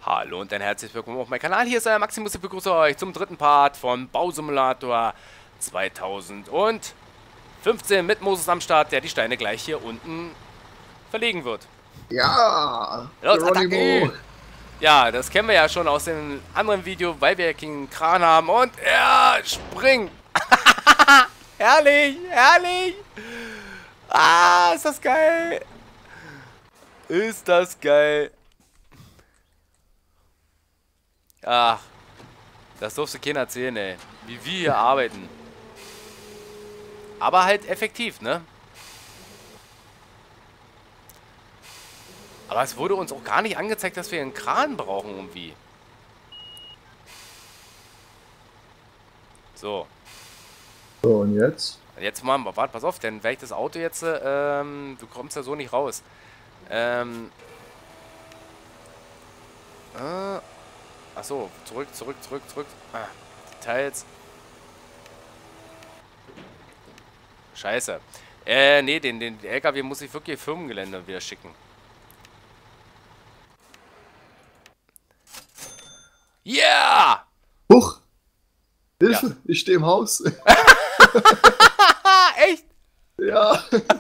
Hallo und ein herzlich willkommen auf meinem Kanal. Hier ist euer Maximus. Ich begrüße euch zum dritten Part von Bausimulator 2015 mit Moses am Start, der die Steine gleich hier unten verlegen wird. Ja, Los, Geronimo. Attacke! Ja, das kennen wir ja schon aus dem anderen Video, weil wir King Kran haben. Und er springt! Herrlich, herrlich! Ah, ist das geil! Ist das geil! Ach, das durfte keiner erzählen, ey. Wie wir hier arbeiten. Aber halt effektiv, ne? Aber es wurde uns auch gar nicht angezeigt, dass wir einen Kran brauchen irgendwie. So. So, und jetzt? Jetzt mal, warte, pass auf, denn werde ich das Auto jetzt, du kommst ja so nicht raus. Achso, zurück. Ah, Details. Scheiße. Nee, den LKW muss ich wirklich Firmengelände wieder schicken. Yeah! Huch! Hilfe, Ja. ich stehe im Haus. Ah, echt? Ja.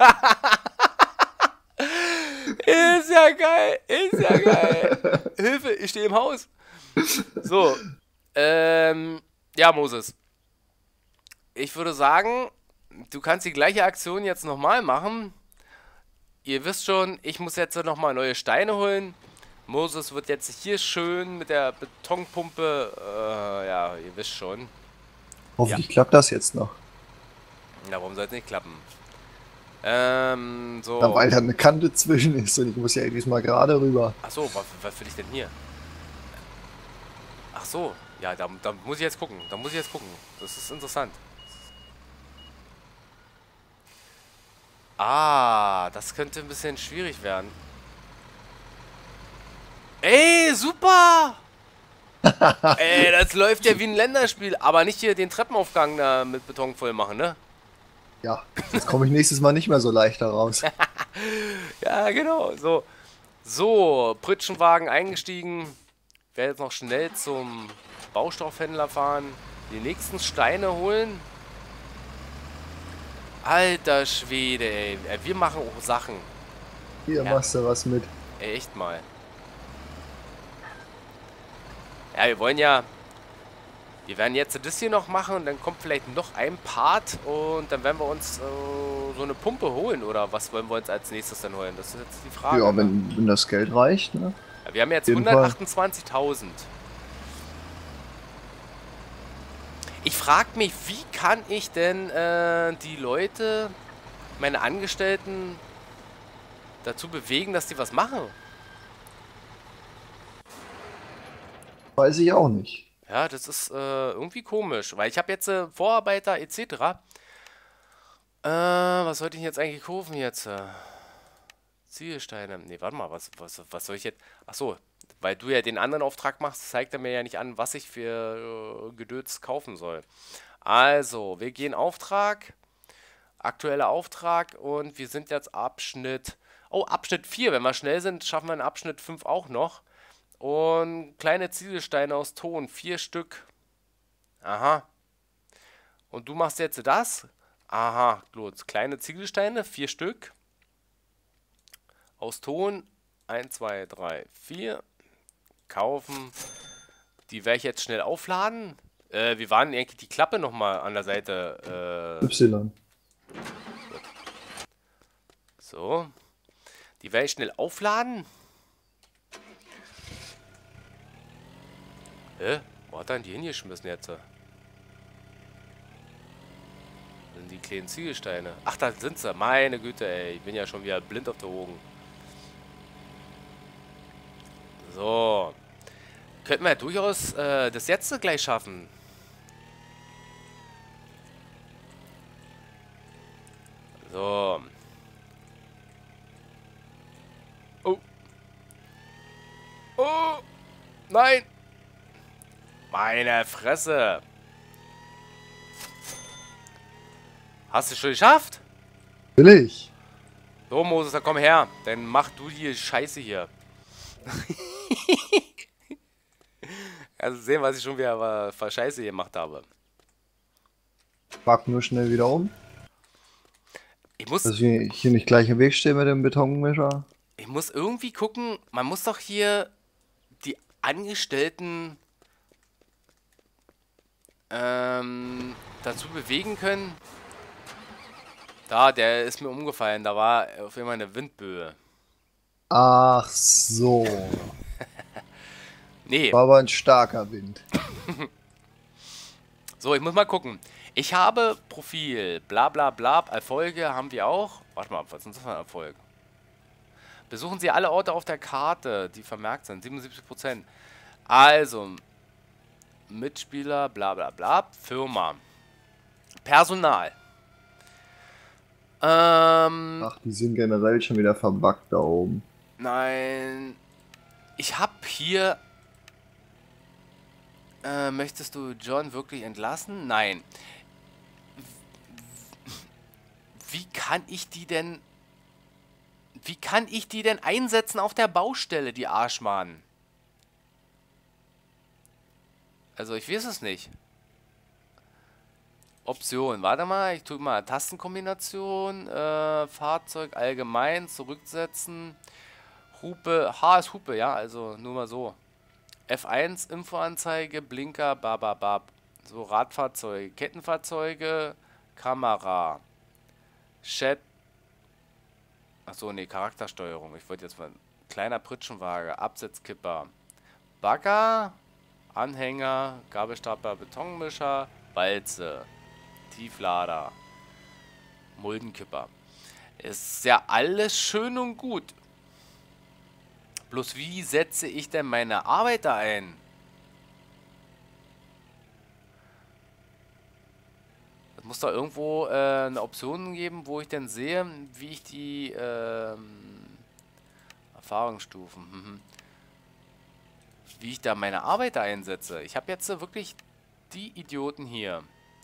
Ist ja geil, ist ja geil. Hilfe, ich stehe im Haus. So, ja, Moses. Ich würde sagen, du kannst die gleiche Aktion jetzt nochmal machen. Ihr wisst schon, ich muss jetzt nochmal neue Steine holen. Moses wird jetzt hier schön mit der Betonpumpe, ja, ihr wisst schon. Hoffentlich klappt das jetzt noch. Na, warum soll es nicht klappen? So. Ja, weil da eine Kante zwischen ist und ich muss ja irgendwie mal gerade rüber. Achso, was will ich denn hier? Ach so, ja, da muss ich jetzt gucken. Das ist interessant. Ah, das könnte ein bisschen schwierig werden. Ey, super! Ey, das läuft ja wie ein Länderspiel. Aber nicht hier den Treppenaufgang da mit Beton voll machen, ne? Ja, jetzt komme ich nächstes Mal nicht mehr so leicht da raus. Ja, genau. So, so, Pritschenwagen eingestiegen. Werde jetzt noch schnell zum Baustoffhändler fahren. Die nächsten Steine holen. Alter Schwede, ey. Wir machen auch Sachen. Hier Ja. machst du was mit. Ey, echt mal. Ja, wir wollen ja... Wir werden jetzt das hier noch machen und dann kommt vielleicht noch ein Part und dann werden wir uns so eine Pumpe holen, oder was wollen wir uns als nächstes dann holen? Das ist jetzt die Frage. Ja, Ne? wenn das Geld reicht, ne? Ja, wir haben jetzt Jeden Fall. 128.000. Ich frage mich, wie kann ich denn die Leute, meine Angestellten, dazu bewegen, dass die was machen? Weiß ich auch nicht. Ja, das ist irgendwie komisch, weil ich habe jetzt Vorarbeiter etc. Was sollte ich jetzt eigentlich kaufen jetzt? Ziegelsteine. Nee, warte mal, was soll ich jetzt... Ach so, weil du ja den anderen Auftrag machst, zeigt er mir ja nicht an, was ich für Gedöns kaufen soll. Also, wir gehen Auftrag, aktueller Auftrag und wir sind jetzt Abschnitt... Oh, Abschnitt 4. Wenn wir schnell sind, schaffen wir in Abschnitt 5 auch noch. Und kleine Ziegelsteine aus Ton, 4 Stück. Aha. Und du machst jetzt das? Aha, gut. Kleine Ziegelsteine, 4 Stück. Aus Ton, 1, 2, 3, 4. Kaufen. Die werde ich jetzt schnell aufladen. Wie war denn eigentlich die Klappe nochmal an der Seite? Y. So. Die werde ich schnell aufladen. Wo hat er denn die hingeschmissen jetzt? Das sind die kleinen Ziegelsteine. Ach, da sind sie. Meine Güte, ey. Ich bin ja schon wieder blind auf der Augen. So. Könnten wir ja durchaus das jetzt gleich schaffen. So. Oh. Oh. Nein. Meine Fresse. Hast du schon geschafft? Will ich. So, Moses, dann komm her. Dann mach du die Scheiße hier. Kannst du sehen, was ich schon wieder für Scheiße gemacht habe. Pack nur schnell wieder um. Ich muss, Dass ich hier nicht gleich im Weg stehe mit dem Betonmischer. ich muss irgendwie gucken, man muss doch hier die Angestellten dazu bewegen können. Da, der ist mir umgefallen, da war auf einmal eine Windböe. Ach so. Nee, War aber ein starker Wind. so, ich muss mal gucken. Ich habe Profil, bla bla bla, Erfolge haben wir auch. Warte mal, was sind das für Erfolge? Besuchen Sie alle Orte auf der Karte, die vermerkt sind, 77%. Also, Mitspieler, bla bla bla, Firma, Personal. Ach, die sind generell schon wieder verbuggt da oben. Nein, ich habe hier, möchtest du John wirklich entlassen? Nein. Wie kann ich die denn, wie kann ich die denn einsetzen auf der Baustelle, die Arschmann? Also, ich weiß es nicht. Option, warte mal, ich tue mal Tastenkombination, Fahrzeug allgemein, zurücksetzen, Hupe, H ist Hupe, ja, also nur mal so. F1, Infoanzeige, Blinker, bababab. So, Radfahrzeuge, Kettenfahrzeuge, Kamera, Chat, achso, nee, Charaktersteuerung, ich wollte jetzt mal, kleiner Pritschenwagen, Absetzkipper, Bagger, Anhänger, Gabelstapler, Betonmischer, Walze, Tieflader, Muldenkipper. Ist ja alles schön und gut. Bloß wie setze ich denn meine Arbeiter ein? Es muss doch irgendwo eine Option geben, wo ich denn sehe, wie ich die Erfahrungsstufen, wie ich da meine Arbeiter einsetze. Ich habe jetzt wirklich die Idioten hier.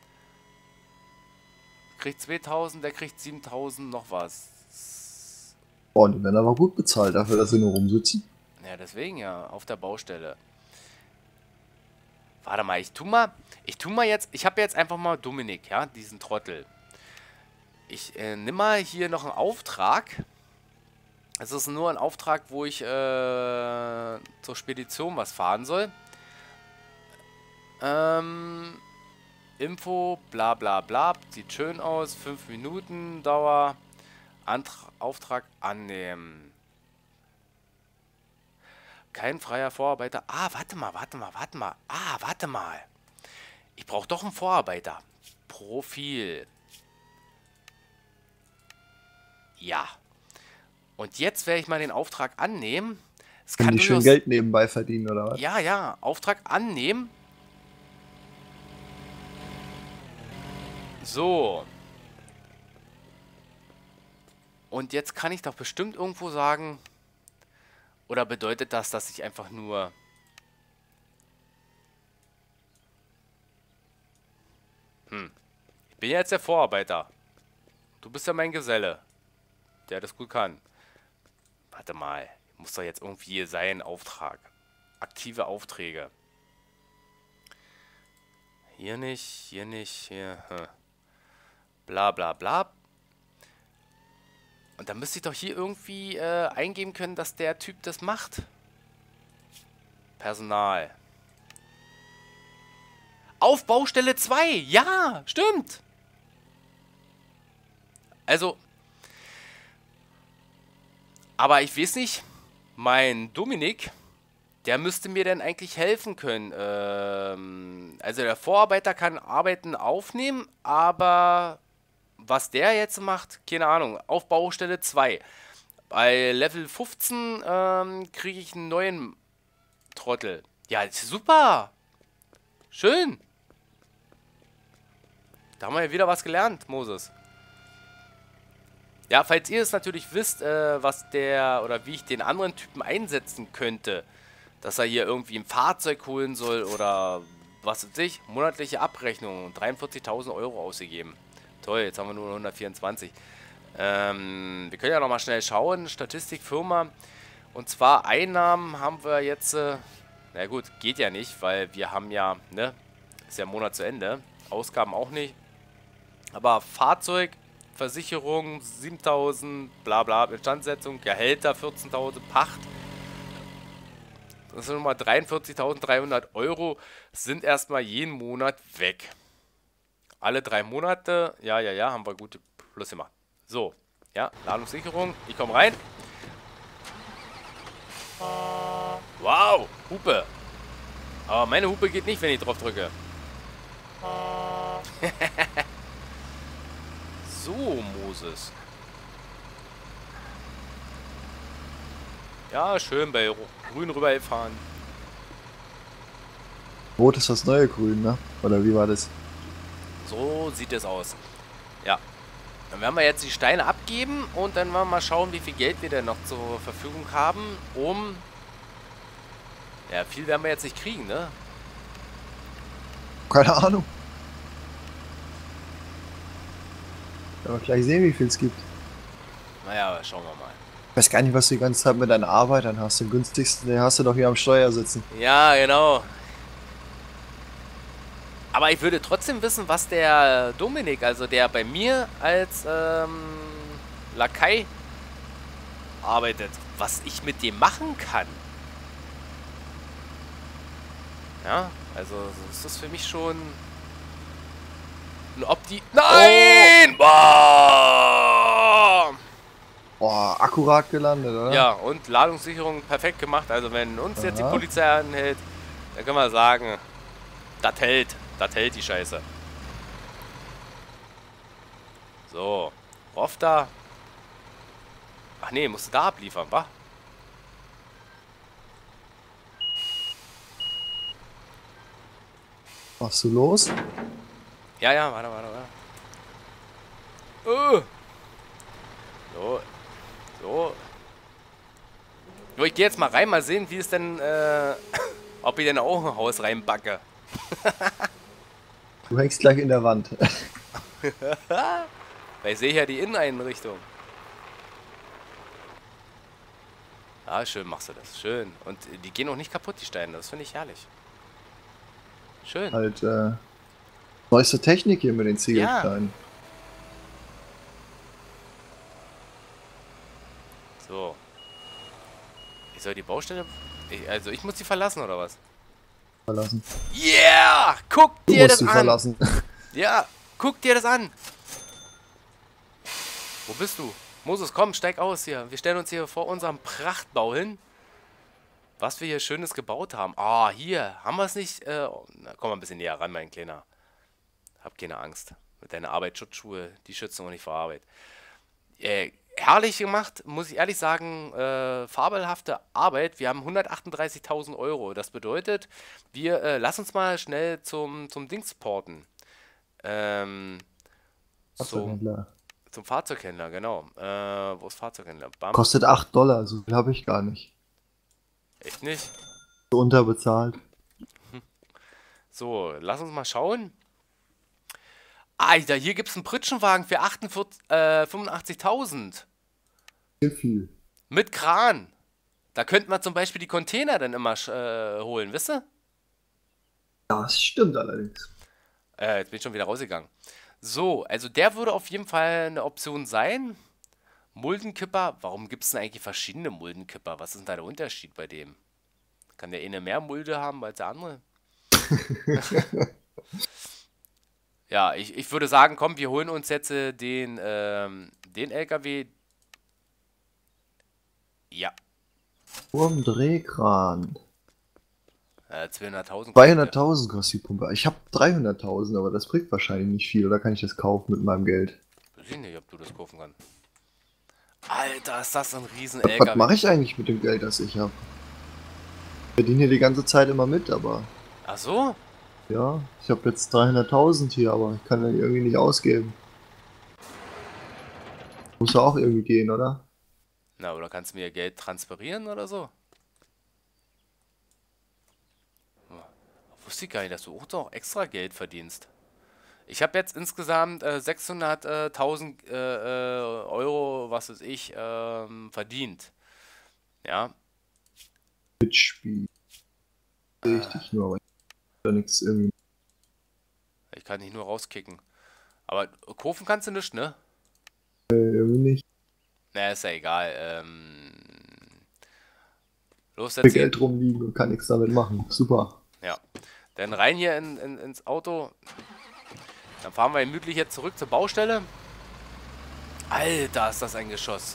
Kriegt 2000, der kriegt 7000 noch was. Boah, die werden aber gut bezahlt dafür, dass sie nur rumsitzen. Ja, deswegen ja, auf der Baustelle. Warte mal, ich tu mal jetzt, ich habe jetzt einfach mal Dominik, ja, diesen Trottel. Ich nimm mal hier noch einen Auftrag. Es ist nur ein Auftrag, wo ich zur Spedition was fahren soll. Info, bla bla bla, sieht schön aus, 5 Minuten Dauer, Auftrag annehmen. Kein freier Vorarbeiter. Ah, warte mal. Ah, warte mal. Ich brauche doch einen Vorarbeiter. Profil. Ja. Und jetzt werde ich mal den Auftrag annehmen. Es Können kann die schön durchaus... Geld nebenbei verdienen, oder was? Ja, ja. Auftrag annehmen. So. Und jetzt kann ich doch bestimmt irgendwo sagen... Oder bedeutet das, dass ich einfach nur... Ich bin ja jetzt der Vorarbeiter. Du bist ja mein Geselle, der das gut kann. Warte mal, muss doch jetzt irgendwie sein Auftrag. Aktive Aufträge. Hier nicht, hier. Bla bla bla. Und dann müsste ich doch hier irgendwie eingeben können, dass der Typ das macht. Personal. Auf Baustelle 2. Ja, stimmt. Also. Aber ich weiß nicht, mein Dominik, der müsste mir denn eigentlich helfen können. Also der Vorarbeiter kann Arbeiten aufnehmen, aber was der jetzt macht, keine Ahnung. Auf Baustelle 2. Bei Level 15 kriege ich einen neuen Trottel. Ja, super. Schön. Da haben wir ja wieder was gelernt, Moses. Ja, falls ihr es natürlich wisst, was der oder wie ich den anderen Typen einsetzen könnte, dass er hier irgendwie ein Fahrzeug holen soll oder was weiß ich, monatliche Abrechnung, 43.000 Euro ausgegeben. Toll, jetzt haben wir nur 124. Wir können ja nochmal schnell schauen, Statistik, Firma. Und zwar Einnahmen haben wir jetzt Na gut, geht ja nicht, weil wir haben ja, ne, ist ja Monat zu Ende. Ausgaben auch nicht. Aber Fahrzeug, Versicherung 7.000, bla bla, Instandsetzung, Gehälter 14.000, Pacht. Das sind nochmal 43.300 Euro, sind erstmal jeden Monat weg. Alle 3 Monate, ja, ja, ja, haben wir gute Plus gemacht. So, ja, Ladungssicherung, ich komme rein. Wow, Hupe. Aber meine Hupe geht nicht, wenn ich drauf drücke. So, Moses. Ja, schön bei Grün rübergefahren. Rot ist das neue Grün, ne? Oder wie war das? So sieht es aus. Ja. Dann werden wir jetzt die Steine abgeben und dann werden wir mal schauen, wie viel Geld wir denn noch zur Verfügung haben, um... Ja, viel werden wir jetzt nicht kriegen, ne? Keine Ahnung. Aber gleich sehen, wie viel es gibt. Naja, schauen wir mal. Ich weiß gar nicht, was du die ganze Zeit mit deinen Arbeitern hast. Den günstigsten, den hast du doch hier am Steuer sitzen. Ja, genau. Aber ich würde trotzdem wissen, was der Dominik, also der bei mir als Lakai arbeitet, was ich mit dem machen kann. Ja, also das ist für mich schon ein Nein! Boah! Boah, akkurat gelandet, oder? Ja, und Ladungssicherung perfekt gemacht. Also wenn uns jetzt die Aha. Polizei anhält, dann können wir sagen, das hält die Scheiße. So, Roff da. Ach nee, musst du da abliefern, wa? Machst du los? Ja, ja, warte. So, so. So, ich gehe jetzt mal rein, mal sehen, wie es denn, ob ich denn auch ein Haus reinbacke. Du hängst gleich in der Wand. Weil ich sehe ja die Inneneinrichtung. Ah, schön machst du das. Schön. Und die gehen auch nicht kaputt, die Steine. Das finde ich herrlich. Schön. Halt, neueste Technik hier mit den Ziegelsteinen. So. Ich soll die Baustelle... Also ich muss die verlassen, oder was? Verlassen. Yeah! Guck Du dir musst das sie an! verlassen. Ja, guck dir das an! Wo bist du? Moses, komm, steig aus hier. Wir stellen uns hier vor unserem Prachtbau hin. Was wir hier Schönes gebaut haben. Ah, hier. Haben wir es nicht? Na, komm mal ein bisschen näher ran, mein Kleiner. Hab keine Angst. Mit deinen Arbeitsschutzschuhe, die schützen auch nicht vor Arbeit. Herrlich gemacht, muss ich ehrlich sagen. Fabelhafte Arbeit. Wir haben 138.000 Euro. Das bedeutet, wir lass uns mal schnell zum Dings porten. Zum, Fahrzeughändler. zum Fahrzeughändler, genau. Wo ist Fahrzeughändler? Bam. Kostet $8, so viel habe ich gar nicht. Echt nicht? So unterbezahlt. So, lass uns mal schauen. Alter, hier gibt es einen Pritschenwagen für 85.000. Sehr viel. Mit Kran. Da könnte man zum Beispiel die Container dann immer holen, wisst ihr? Das stimmt allerdings. Jetzt bin ich schon wieder rausgegangen. So, also der würde auf jeden Fall eine Option sein. Muldenkipper. Warum gibt es denn eigentlich verschiedene Muldenkipper? Was ist denn da der Unterschied bei dem? Kann der eine mehr Mulde haben als der andere? Ja, ich würde sagen, komm, wir holen uns jetzt den LKW. Ja, Drehkran. 200.000 kostet der. 200.000 kostet die Pumpe. Ich habe 300.000, aber das bringt wahrscheinlich nicht viel. Oder kann ich das kaufen mit meinem Geld? Weiß ich nicht, ob du das kaufen kannst. Alter, ist das ein riesen Was LKW. mache ich eigentlich mit dem Geld, das ich habe? Ich verdiene hier die ganze Zeit immer mit, aber Ach so? ja, ich habe jetzt 300.000 hier, aber ich kann ja irgendwie nicht ausgeben. Muss ja auch irgendwie gehen, oder? Na, oder kannst du mir Geld transferieren oder so? Wusste ich gar nicht, dass du auch noch extra Geld verdienst. Ich habe jetzt insgesamt 600.000 Euro, was weiß ich, verdient. Ja, Mitspiel. sehe ich dich nur, aber ich hab da nichts irgendwie. Ich kann dich nur rauskicken. Aber kaufen kannst du nicht, ne? Irgendwie nicht. Na, ist ja egal. Los, Viel jetzt hier. Geld rumliegen und kann nichts damit machen. Super. Ja. Dann rein hier ins Auto. Dann fahren wir gemütlich jetzt zurück zur Baustelle. Alter, ist das ein Geschoss.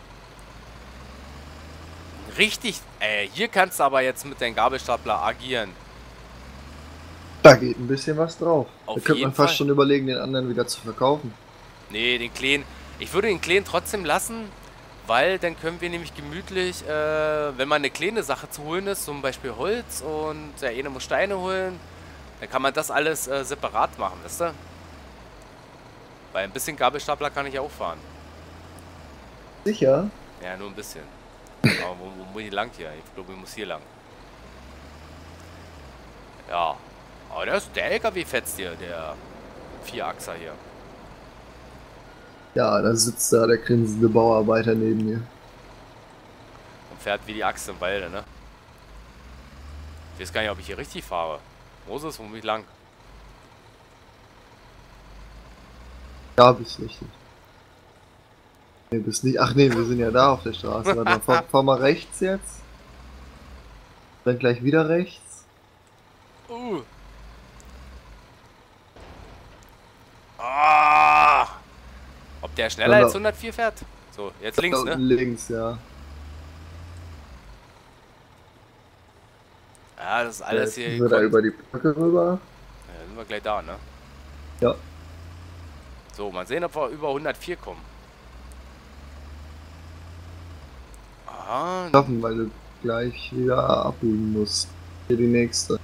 Richtig. Hier kannst du aber jetzt mit deinem Gabelstapler agieren. Da geht ein bisschen was drauf. Auf Da könnte jeden man fast Fall. schon überlegen, den anderen wieder zu verkaufen. Nee, den Kleen. Ich würde den Kleen trotzdem lassen, weil dann können wir nämlich gemütlich, wenn mal eine kleine Sache zu holen ist, zum Beispiel Holz und der eine muss Steine holen, dann kann man das alles separat machen, wisst ihr? Weil ein bisschen Gabelstapler kann ich auch fahren. Sicher? Ja, nur ein bisschen. Aber wo muss ich lang hier? Ich glaube, ich muss hier lang. Ja. Aber der LKW fetzt hier, der Vierachser hier. Ja, da sitzt da der grinsende Bauarbeiter neben mir. Und fährt wie die Axt im Walde, ne? Ich weiß gar nicht, ob ich hier richtig fahre. Moses, wo muss ich lang? Ja, bist richtig. Nee, bist nicht. Ach nee, wir sind ja da auf der Straße. Warte mal, fahr mal rechts jetzt. Dann gleich wieder rechts. Ah! Ob der schneller Dann als 104 fährt? So, jetzt links, Da ne? unten links, ja. Ja, das ist Ja, alles jetzt hier müssen wir da gekonnt. über die Brücke rüber. Ja, dann sind wir gleich da, ne? Ja. So, mal sehen, ob wir über 104 kommen. Aha. Schaffen, weil du gleich wieder abbiegen musst. Hier die nächste.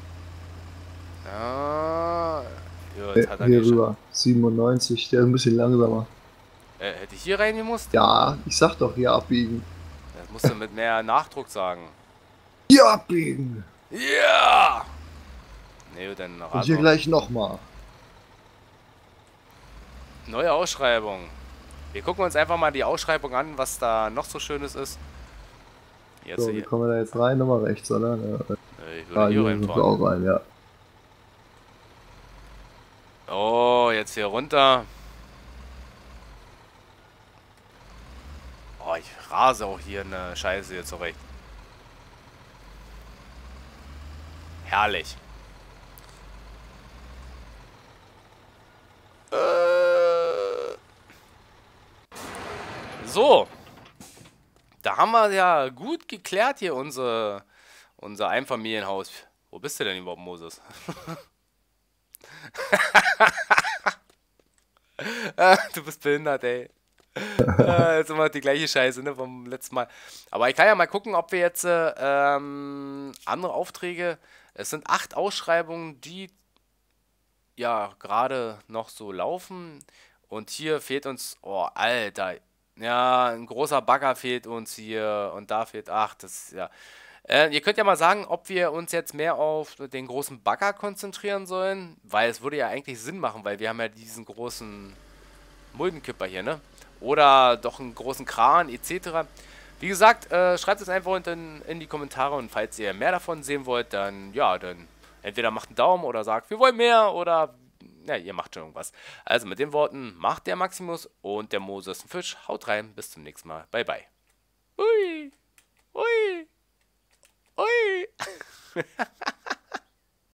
Ja. Ja, jetzt hat er Hier die schon. rüber. 97, der ist ein bisschen langsamer. Hätte ich hier reingemusst? Ja, ich sag doch hier abbiegen. Das musst du mit mehr Nachdruck sagen. Hier abbiegen! Ja! Ne, dann Und hier gleich nochmal. neue Ausschreibung. Wir gucken uns einfach mal die Ausschreibung an, was da noch so Schönes ist. Jetzt So, wie hier. kommen wir da jetzt rein? Nochmal rechts, oder? Ja. Ich würde hier Hier sind wir reinfahren. auch rein, ja. Oh, jetzt hier runter. Oh, ich rase auch hier eine Scheiße hier zurecht. Herrlich. So. Da haben wir ja gut geklärt hier unser Einfamilienhaus. Wo bist du denn überhaupt, Moses? Du bist behindert, ey. Jetzt immer die gleiche Scheiße, ne, vom letzten Mal. Aber ich kann ja mal gucken, ob wir jetzt andere Aufträge. Es sind 8 Ausschreibungen, die ja gerade noch so laufen. Und hier fehlt uns, oh, Alter, ja, ein großer Bagger fehlt uns hier und da fehlt, ach, das ist ja. Ihr könnt ja mal sagen, ob wir uns jetzt mehr auf den großen Bagger konzentrieren sollen, weil es würde ja eigentlich Sinn machen, weil wir haben ja diesen großen Muldenkipper hier, ne? Oder doch einen großen Kran etc. Wie gesagt, schreibt es einfach unten in die Kommentare und falls ihr mehr davon sehen wollt, dann ja, dann entweder macht einen Daumen oder sagt, wir wollen mehr oder ja, ihr macht schon irgendwas. Also mit den Worten, macht der Maximus und der Moses ein Fisch. Haut rein, bis zum nächsten Mal. Bye, bye. Ui, ui, ui.